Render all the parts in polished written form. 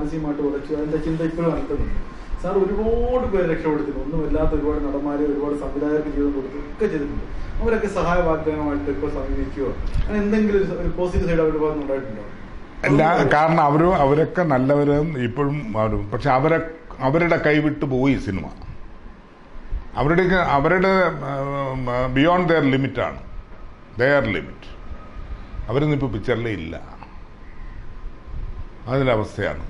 മാനസികമായിട്ട് ഉറച്ചു. അതിന്റെ ചിന്ത ഇപ്പോഴും നടത്തുന്നുണ്ട്. സാർ ഒരുപാട് പേര് രക്ഷപ്പെടുത്തുന്നു. ഒന്നുമില്ലാത്ത ഒരുപാട് നടന്മാരെ, ഒരുപാട് സംവിധായകർക്ക് ജീവിതം കൊടുത്തു ഒക്കെ ചെയ്തിട്ടുണ്ട്. അവരൊക്കെ സഹായ വാഗ്ദാനമായിട്ട് ഇപ്പോൾ സമീപിക്കുകയോ അങ്ങനെ എന്തെങ്കിലും ഒരു പോസിറ്റീവ് സൈഡ് അവരുടെ ഭാഗത്ത് ഉണ്ടായിട്ടുണ്ടോ? അല്ല, കാരണം അവരൊക്കെ നല്ലവരും ഇപ്പോഴും പക്ഷെ അവരുടെ കൈവിട്ട് പോയി സിനിമ. അവരുടെ ബിയോണ്ട് ദെയർ ലിമിറ്റാണ്, ദെയർ ലിമിറ്റ്. അവരൊന്നും ഇപ്പോൾ പിക്ചറിലേ ഇല്ല. അതിലവസ്ഥയാണ്.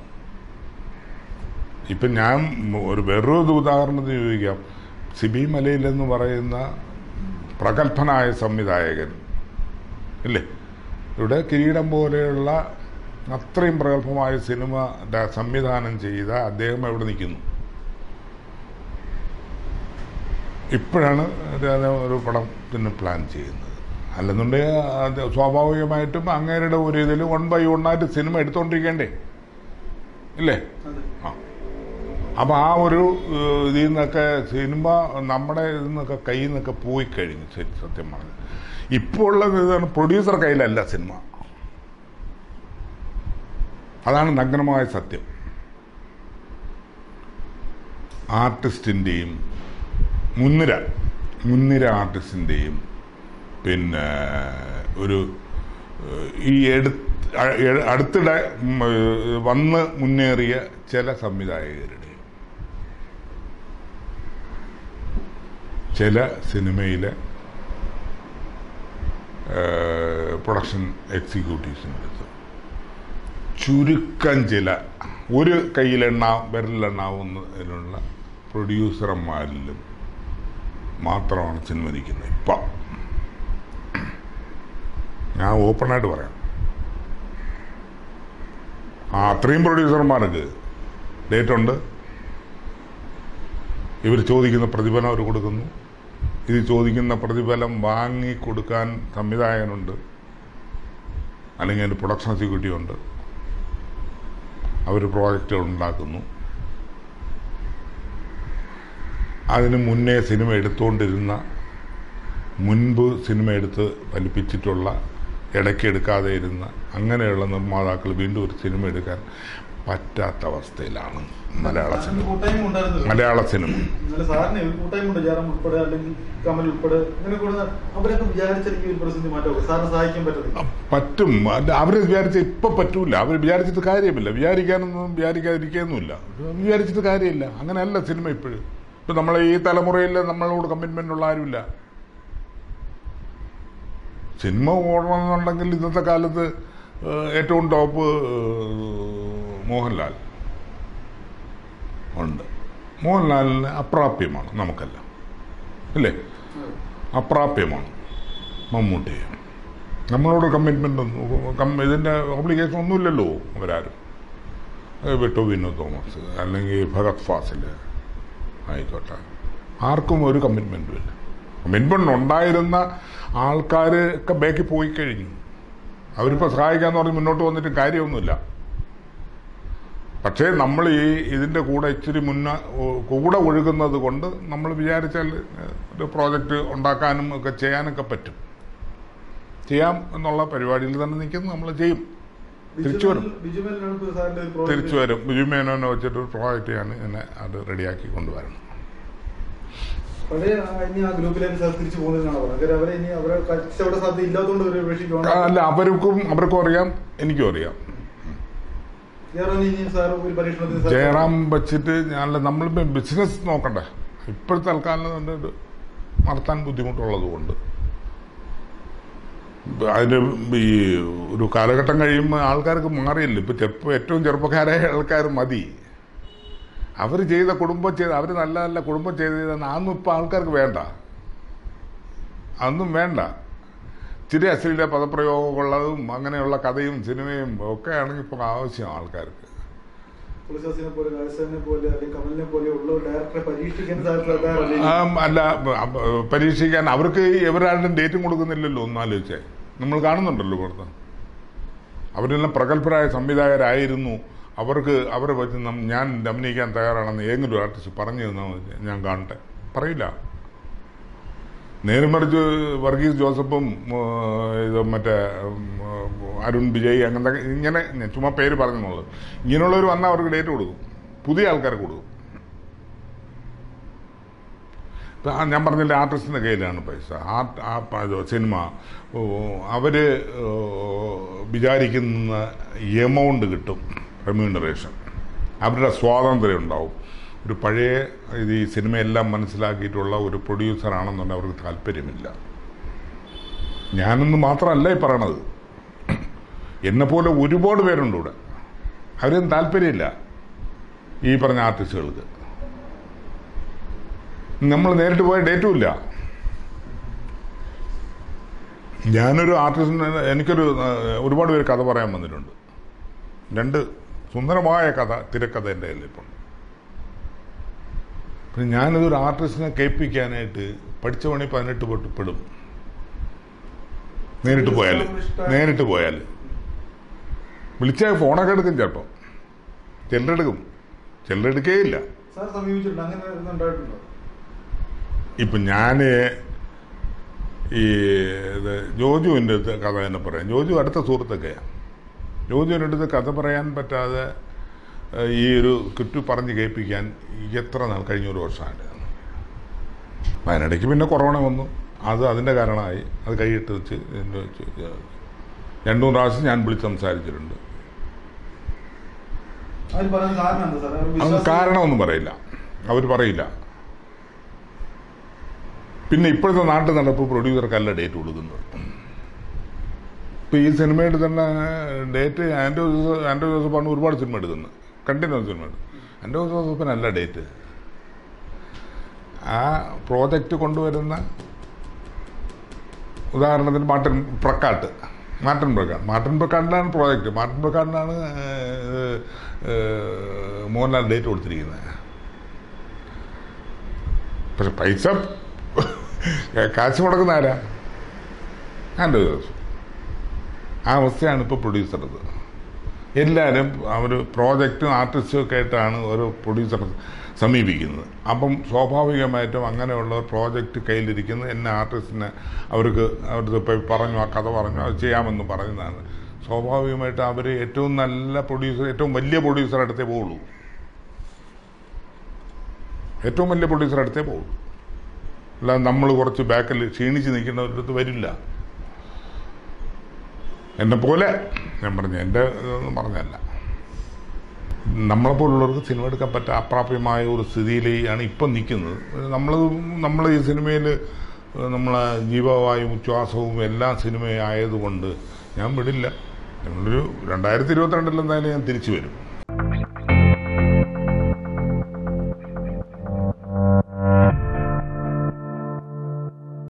ഇപ്പം ഞാൻ വേറൊരു ഉദാഹരണത്തിന് ചോദിക്കാം. സിബി മലയിൽ എന്ന് പറയുന്ന പ്രഗത്ഭനായ സംവിധായകൻ ഇല്ലേ, ഇവിടെ കിരീടം പോലെയുള്ള അത്രയും പ്രഗത്ഭമായ സിനിമ സംവിധാനം ചെയ്ത അദ്ദേഹം എവിടെ നിൽക്കുന്നു? ഇപ്പോഴാണ് ഒരു പടത്തിന് പ്ലാൻ ചെയ്യുന്നത്. അല്ലെന്നുണ്ടെങ്കിൽ സ്വാഭാവികമായിട്ടും അങ്ങേരുടെ ഒരു ഇതിൽ 1 by 1 ആയിട്ട് സിനിമ എടുത്തോണ്ടിരിക്കേണ്ടേ ഇല്ലേ? അപ്പൊ ആ ഒരു ഇതിൽ നിന്നൊക്കെ സിനിമ നമ്മുടെ ഇതിൽ നിന്നൊക്കെ കയ്യിൽ നിന്നൊക്കെ പോയി കഴിഞ്ഞു. ശരി, സത്യം പറഞ്ഞു. ഇപ്പോൾ ഉള്ളത് ഇതാണ്, പ്രൊഡ്യൂസർ കയ്യിലല്ല സിനിമ. അതാണ് നഗ്നമായ സത്യം. ആർട്ടിസ്റ്റിൻ്റെയും മുൻനിര ആർട്ടിസ്റ്റിൻ്റെയും പിന്നെ ഒരു ഈ അടുത്തിടെ വന്ന് മുന്നേറിയ ചില സംവിധായകരുടെ ചില സിനിമയിലെ പ്രൊഡക്ഷൻ എക്സിക്യൂട്ടീവ്സിൻ്റെ അടുത്ത് ചുരുക്കം ചില ഒരു വിരലിലെണ്ണാവുന്നതിനുള്ള പ്രൊഡ്യൂസർമാരിലും മാത്രമാണ് സിനിമ നിൽക്കുന്നത്. ഇപ്പം ഞാൻ ഓപ്പണായിട്ട് പറയാം, അത്രയും പ്രൊഡ്യൂസർമാർക്ക് ഡേറ്റ് ഉണ്ട്. ഇവർ ചോദിക്കുന്ന പ്രതിഫലം അവർ കൊടുക്കുന്നു. ഇത് ചോദിക്കുന്ന പ്രതിഫലം വാങ്ങിക്കൊടുക്കാൻ സംവിധായകനുണ്ട്, അല്ലെങ്കിൽ അതിൻ്റെ പ്രൊഡക്ഷൻ എക്സിക്യൂട്ടീവ് ഉണ്ട്. അവർ പ്രോജക്റ്റുകൾ ഉണ്ടാക്കുന്നു. അതിന് മുന്നേ സിനിമ എടുത്തുകൊണ്ടിരുന്ന, മുൻപ് സിനിമ എടുത്ത് ഫലിപ്പിച്ചിട്ടുള്ള, ഇടയ്ക്ക് എടുക്കാതെ ഇരുന്ന അങ്ങനെയുള്ള നിർമ്മാതാക്കൾ വീണ്ടും ഒരു സിനിമ എടുക്കാൻ പറ്റാത്ത അവസ്ഥയിലാണ് മലയാള സിനിമ. പറ്റും. അവര് വിചാരിച്ച ഇപ്പൊ പറ്റൂല. അവർ വിചാരിച്ചിട്ട് കാര്യമില്ല. വിചാരിക്കാതിരിക്കുന്നില്ല. വിചാരിച്ചിട്ട് കാര്യമില്ല. അങ്ങനെയല്ല സിനിമ ഇപ്പോഴും. ഇപ്പൊ നമ്മളെ ഈ തലമുറയിൽ നമ്മളോട് കമ്മിറ്റ്മെന്റ് ഉള്ള ആരുമില്ല. സിനിമ ഓടണമെന്നുണ്ടെങ്കിൽ ഇന്നത്തെ കാലത്ത് ഏറ്റവും ടോപ്പ് മോഹൻലാൽ ഉണ്ട്. മോഹൻലാലിന് അപ്രാപ്യമാണ് നമുക്കെല്ലാം, അല്ലേ? അപ്രാപ്യമാണ് മമ്മൂട്ടി. നമ്മളോട് കമ്മിറ്റ്മെന്റ് ഒന്നും, ഇതിന്റെ ഓബ്ലിഗേഷൻ ഒന്നുമില്ലല്ലോ അവരാരും. ടൊവിനോ തോമസ് അല്ലെങ്കിൽ ഫഹദ് ഫാസിൽ ആയിക്കോട്ടെ, ആർക്കും ഒരു കമ്മിറ്റ്മെന്റും ഇല്ല. കമ്മിറ്റ്മെന്റ് ഉണ്ടായിരുന്ന ആൾക്കാരൊക്കെ ബാക്കി പോയി കഴിഞ്ഞു. അവരിപ്പോൾ സഹായിക്കാന്ന് പറഞ്ഞ് മുന്നോട്ട് വന്നിട്ട് കാര്യമൊന്നുമില്ല. പക്ഷേ നമ്മൾ ഇതിൻ്റെ കൂടെ ഇച്ചിരി കൂടെ ഒഴുകുന്നത് കൊണ്ട് നമ്മൾ വിചാരിച്ചാൽ ഒരു പ്രോജക്റ്റ് ഉണ്ടാക്കാനും ഒക്കെ ചെയ്യാനൊക്കെ പറ്റും. ചെയ്യാം എന്നുള്ള പരിപാടിയിൽ തന്നെ നിൽക്കുന്നു. നമ്മൾ ചെയ്യും. തിരിച്ചു വരും. ബിജു മേനോനെ വെച്ചിട്ടൊരു പ്രോജക്റ്റ് ചെയ്യാൻ എന്നെ അത് റെഡിയാക്കി കൊണ്ടുവരണം. അല്ല, അവർക്കും അറിയാം, എനിക്കും അറിയാം. ജയറാം വെച്ചിട്ട് നമ്മൾ ബിസിനസ് നോക്കണ്ടേ? ഇപ്പോഴത്തെ ആൾക്കാരിൽ നടത്താൻ ബുദ്ധിമുട്ടുള്ളത് കൊണ്ട് അതിന് ഈ ഒരു കാലഘട്ടം കഴിയുമ്പോൾ ആൾക്കാർക്ക് മാറിയില്ല. ഇപ്പൊ ഏറ്റവും ചെറുപ്പക്കാരായ ആൾക്കാർ മതി. അവർ ചെയ്ത അവർ നല്ല നല്ല കുടുംബം ചെയ്തതാണ്. അതൊന്നും ഇപ്പൊ ആൾക്കാർക്ക് വേണ്ട. അതൊന്നും വേണ്ട. ഇച്ചിരി അശ്ലീല പദപ്രയോഗമുള്ളതും അങ്ങനെയുള്ള കഥയും സിനിമയും ഒക്കെ ആണെങ്കിൽ ഇപ്പോൾ ആവശ്യം ആൾക്കാർക്ക്. അല്ല, പരീക്ഷിക്കാൻ അവർക്ക് എവരാളും ഡേറ്റും കൊടുക്കുന്നില്ലല്ലോ. ഒന്നാലോചിച്ചേ, നമ്മൾ കാണുന്നുണ്ടല്ലോ പുറത്ത്. അവരെല്ലാം പ്രഗത്ഭരായ സംവിധായകരായിരുന്നു. അവരെ വെച്ച് ഞാൻ അഭിനയിക്കാൻ തയ്യാറാണെന്ന് ഏതെങ്കിലും ആർട്ടിസ്റ്റ് പറഞ്ഞു തന്നാൽ ഞാൻ കാണട്ടെ. പറയില്ല. നേരെ മറിച്ച് വർഗീസ് ജോസഫും മറ്റേ അരുൺ വിജയ് അങ്ങനത്തെ ഇങ്ങനെ ഞാൻ ചുമ്മാ പേര് പറഞ്ഞെന്നുള്ളത്. ഇങ്ങനെയുള്ളവർ വന്നാൽ അവർക്ക് ഡേറ്റ് കൊടുക്കും, പുതിയ ആൾക്കാർക്ക് കൊടുക്കും. ഞാൻ പറഞ്ഞില്ല, ആർട്ടിസ്റ്റിൻ്റെ കയ്യിലാണ് പൈസ. സിനിമ അവർ വിചാരിക്കുന്ന എമൗണ്ട് കിട്ടും, റെമ്യൂണറേഷൻ. അവരുടെ സ്വാതന്ത്ര്യം ഉണ്ടാവും. ഒരു പഴയ ഈ സിനിമയെല്ലാം മനസ്സിലാക്കിയിട്ടുള്ള ഒരു പ്രൊഡ്യൂസറാണെന്നുണ്ടെങ്കിൽ അവർക്ക് താല്പര്യമില്ല. ഞാനൊന്നും മാത്രമല്ല ഈ പറയണത്, എന്നെപ്പോലെ ഒരുപാട് പേരുണ്ട് ഇവിടെ. അവരൊന്നും താല്പര്യമില്ല ഈ പറഞ്ഞ ആർട്ടിസ്റ്റുകൾക്ക്. നമ്മൾ നേരിട്ട് പോയ ഡേറ്റും ഇല്ല. ഞാനൊരു ആർട്ടിസ്റ്റിന് എനിക്കൊരു ഒരുപാട് പേര് കഥ പറയാൻ വന്നിട്ടുണ്ട്. 2 സുന്ദരമായ തിരക്കഥ എൻ്റെ കയ്യിൽ ഇപ്പം. പിന്നെ ഞാനതൊരു ആർട്ടിസ്റ്റിനെ കേൾപ്പിക്കാനായിട്ട് പഠിച്ച പണി 18 തൊട്ട് പെടും. നേരിട്ട് പോയാൽ വിളിച്ചാൽ ഫോണൊക്കെ എടുക്കും. ചിലപ്പോൾ ചിലരെടുക്കും, ചിലരെടുക്കേയില്ല. ഇപ്പം ഞാൻ ഈ ജോജുവിൻ്റെ അടുത്ത് കഥ തന്നെ പറയാം. ജോജു അടുത്ത സുഹൃത്തൊക്കെയാണ്. ജോജുവിൻ്റെ അടുത്ത് കഥ പറയാൻ പറ്റാതെ ഈ ഒരു സ്ക്രിപ്റ്റ് പറഞ്ഞ് കേൾപ്പിക്കാൻ എത്ര നാൾ, കഴിഞ്ഞ 1 വർഷമായിട്ട്. അതിനിടയ്ക്ക് പിന്നെ കൊറോണ വന്നു, അതിൻ്റെ കാരണമായി. അത് കൈയിട്ട് വെച്ച് 2-3 പ്രാവശ്യം ഞാൻ വിളിച്ച് സംസാരിച്ചിട്ടുണ്ട്. അത് കാരണമൊന്നും പറയില്ല, അവർ പറയില്ല. പിന്നെ ഇപ്പോഴത്തെ നാട്ടു നടപ്പ് പ്രൊഡ്യൂസർക്കല്ല ഡേറ്റ് കൊടുക്കുന്നത്. ഇപ്പം ഈ സിനിമയുടെ തന്നെ ഡേറ്റ് ആൻഡ്രൂ ജോസഫാണ് ഒരുപാട് സിനിമ എടുക്കുന്നത്, കണ്ടിന്യൂസ് സിനിമ എടുക്കും. ആൻഡ്രൂ ജോസഫിനല്ല ഡേറ്റ്. ആ പ്രോജക്റ്റ് കൊണ്ടുവരുന്ന, ഉദാഹരണത്തിന് മാർട്ടിൻ പ്രക്കാട്ടിനാണ് പ്രോജക്റ്റ്. മാർട്ടിൻ പ്രക്കാട്ടിനാണ് മോഹൻലാൽ ഡേറ്റ് കൊടുത്തിരിക്കുന്നത്. പക്ഷെ പൈസ കാശ് മുടക്കുന്ന ആരാ? Andrew Joseph. ആ അവസ്ഥയാണ് ഇപ്പോൾ പ്രൊഡ്യൂസറത്. എല്ലാവരും അവർ പ്രോജക്റ്റും ആർട്ടിസ്റ്റും ഒക്കെ ആയിട്ടാണ് ഒരു പ്രൊഡ്യൂസർ സമീപിക്കുന്നത്. അപ്പം സ്വാഭാവികമായിട്ടും അങ്ങനെയുള്ള പ്രോജക്റ്റ് കയ്യിലിരിക്കുന്ന എന്നെ ആർട്ടിസ്റ്റിനെ അവർക്ക് പോയി പറഞ്ഞു, ആ കഥ പറഞ്ഞു, അത് ചെയ്യാമെന്ന് പറയുന്നതാണ്. സ്വാഭാവികമായിട്ട് അവർ ഏറ്റവും നല്ല പ്രൊഡ്യൂസർ, ഏറ്റവും വലിയ പ്രൊഡ്യൂസർ അടുത്തേ പോവുള്ളൂ. അല്ലാതെ നമ്മൾ കുറച്ച് ബാക്കിൽ ക്ഷീണിച്ച് നിൽക്കുന്നവരടുത്ത് വരില്ല. എന്നെപ്പോലെ ഞാൻ പറഞ്ഞു, എൻ്റെ ഇതൊന്നും പറഞ്ഞല്ല. നമ്മളെപ്പോലുള്ളവർക്ക് സിനിമ എടുക്കാൻ പറ്റാൻ അപ്രാപ്യമായ ഒരു സ്ഥിതിയിലാണ് ഇപ്പം നിൽക്കുന്നത്. നമ്മൾ ഈ സിനിമയിൽ നമ്മളെ ജീവവായും ഉച്ഛ്വാസവും എല്ലാം സിനിമയായതുകൊണ്ട് ഞാൻ വിടില്ല. ഞങ്ങളൊരു 2022 എന്തായാലും ഞാൻ തിരിച്ചു വരും.